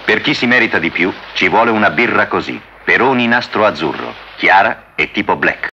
Per chi si merita di più, ci vuole una birra così. Peroni nastro azzurro, chiara e tipo black.